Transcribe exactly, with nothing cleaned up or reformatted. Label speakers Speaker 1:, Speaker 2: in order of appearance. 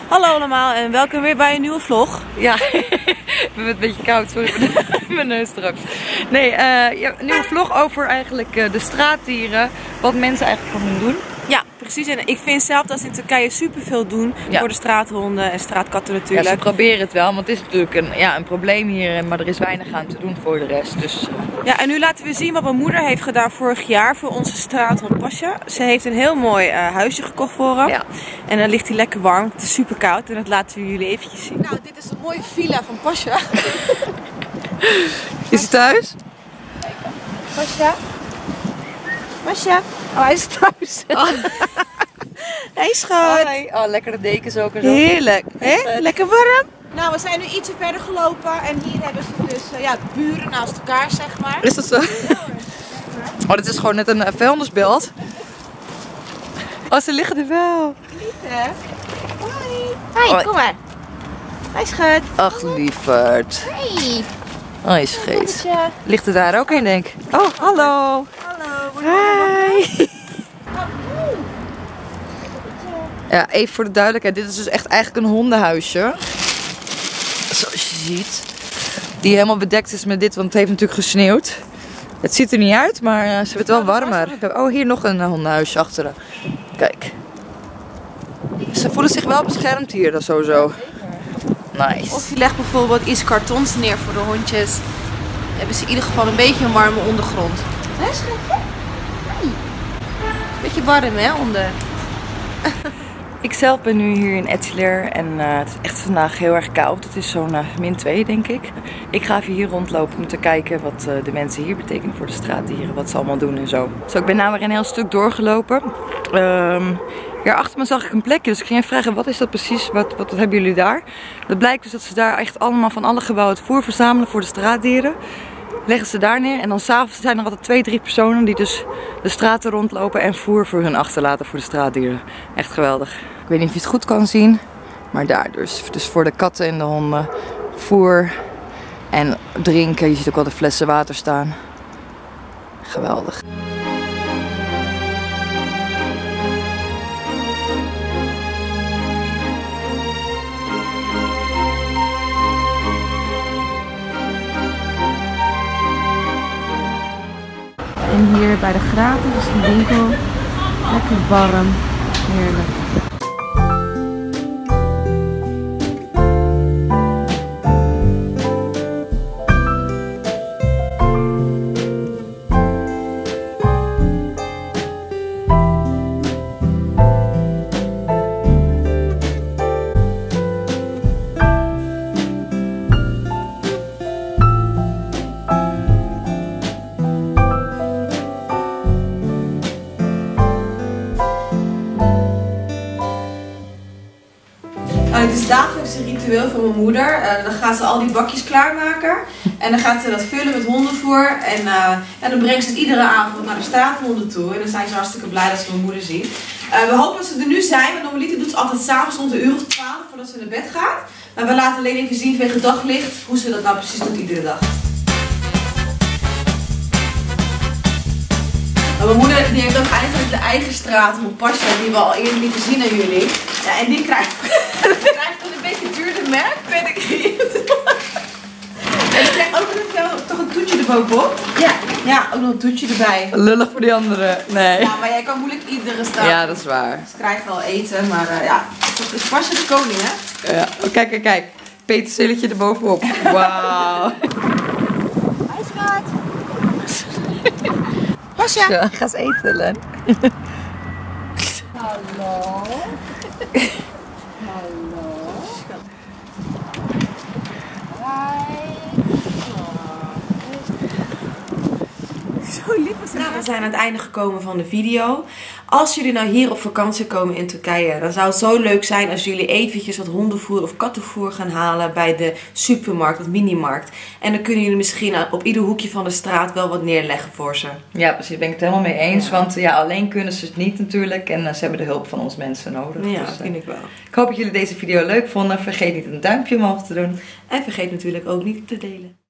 Speaker 1: Hallo allemaal en welkom weer bij een nieuwe vlog.
Speaker 2: Ja, ik ben een beetje koud, sorry voor mijn neus straks. Nee, uh, ja, een nieuwe vlog over eigenlijk uh, de straatdieren, wat mensen eigenlijk van hun doen.
Speaker 1: Ja, precies. En ik vind zelf dat ze in Turkije superveel doen ja. voor de straathonden en straatkatten natuurlijk.
Speaker 2: Ja, ze proberen het wel, want het is natuurlijk een, ja, een probleem hier, maar er is weinig aan te doen voor de rest. Dus, uh...
Speaker 1: Ja, en nu laten we zien wat mijn moeder heeft gedaan vorig jaar voor onze straathond Pasha. Ze heeft een heel mooi uh, huisje gekocht voor hem. Ja. En dan ligt hij lekker warm, het is super koud en dat laten we jullie eventjes zien. Nou, dit is een mooie villa van Pasha.
Speaker 2: Is hij thuis?
Speaker 1: Pasha? Pasha? Oh, hij is thuis. Oh. Hey schat.
Speaker 2: Hoi. Oh, lekkere dekens ook en zo.
Speaker 1: Heerlijk. Hè? Lekker warm. Nou, we zijn nu ietsje verder gelopen en hier hebben ze dus uh, ja, buren naast elkaar, zeg maar.
Speaker 2: Is dat zo? Oh, dit is gewoon net een uh, vuilnisbelt. Oh, ze liggen er wel.
Speaker 1: Lief, hè? Hoi. Hoi, kom maar. Hoi, schat.
Speaker 2: Ach, lieverd.
Speaker 1: Hey.
Speaker 2: Hoi, scheet. Ligt er daar ook in, denk ik? Oh, hallo.
Speaker 1: Hallo.
Speaker 2: Hi. Ja, even voor de duidelijkheid. Dit is dus echt eigenlijk een hondenhuisje. Zoals je ziet. Die helemaal bedekt is met dit, want het heeft natuurlijk gesneeuwd. Het ziet er niet uit, maar uh, ze wordt wel warmer. Oh, hier nog een uh, hondenhuisje achteren. Kijk. Ze voelen zich wel beschermd hier, dat sowieso. Nice.
Speaker 1: Of je legt bijvoorbeeld iets kartons neer voor de hondjes. Dan hebben ze in ieder geval een beetje een warme ondergrond. Hé, schatje? Hey. Beetje warm, hè, onder.
Speaker 2: Ik zelf ben nu hier in Ettiler en uh, het is echt vandaag heel erg koud. Het is zo'n uh, min twee, denk ik. Ik ga even hier rondlopen om te kijken wat uh, de mensen hier betekenen voor de straatdieren. Wat ze allemaal doen en zo. Zo, ik ben nou weer een heel stuk doorgelopen. Um, hier achter me zag ik een plekje, dus ik ging even vragen, wat is dat precies? Wat, wat hebben jullie daar? Dat blijkt dus dat ze daar echt allemaal van alle gebouwen het voer verzamelen voor de straatdieren. Leggen ze daar neer en dan s'avonds zijn er altijd twee, drie personen die dus de straten rondlopen en voer voor hun achterlaten voor de straatdieren. Echt geweldig. Ik weet niet of je het goed kan zien, maar daar dus. Dus voor de katten en de honden voer en drinken. Je ziet ook wel de flessen water staan. Geweldig.
Speaker 1: En hier bij de gratis is de winkel. Lekker warm. Heerlijk. Het is dagelijks een ritueel van mijn moeder. Uh, dan gaat ze al die bakjes klaarmaken. En dan gaat ze dat vullen met hondenvoer. En, uh, en dan brengt ze het iedere avond naar de straathonden toe. En dan zijn ze hartstikke blij dat ze mijn moeder zien. Uh, we hopen dat ze er nu zijn. Want normaliter doet ze altijd s'avonds rond de uur of twaalf voordat ze naar bed gaat. Maar we laten alleen even zien vanwege daglicht hoe ze dat nou precies doet iedere dag. Maar mijn moeder die heeft ook eigenlijk de eigen straathond Pasha die we al eerder lieten zien aan jullie. Ja, en die krijgt, die krijgt dan een beetje duurder merk, ben ik niet. En die krijgt ook nog wel, toch een toetje erbovenop. Ja. Ja, ook nog een toetje erbij.
Speaker 2: Lullig voor die anderen. Nee.
Speaker 1: Ja, maar jij kan moeilijk iedere straat.
Speaker 2: Ja, dat is waar.
Speaker 1: Ze krijgt wel eten, maar uh, ja, toch is Pasha de koning, hè?
Speaker 2: Ja, oh, kijk, kijk, kijk. Petersilletje erbovenop. Wauw.
Speaker 1: Hoi, schat. Pasha.
Speaker 2: Ja, ga eens eten, Len.
Speaker 1: Hallo. Hallo. Zo lief was het. Nou, we zijn aan het einde gekomen van de video. Als jullie nou hier op vakantie komen in Turkije, dan zou het zo leuk zijn als jullie eventjes wat hondenvoer of kattenvoer gaan halen bij de supermarkt of minimarkt. En dan kunnen jullie misschien op ieder hoekje van de straat wel wat neerleggen voor ze.
Speaker 2: Ja, precies. Daar ben ik het helemaal mee eens. Ja. Want ja, alleen kunnen ze het niet natuurlijk. En uh, ze hebben de hulp van ons mensen nodig.
Speaker 1: Ja,
Speaker 2: dus, uh,
Speaker 1: vind ik wel.
Speaker 2: Ik hoop dat jullie deze video leuk vonden. Vergeet niet een duimpje omhoog te doen.
Speaker 1: En vergeet natuurlijk ook niet te delen.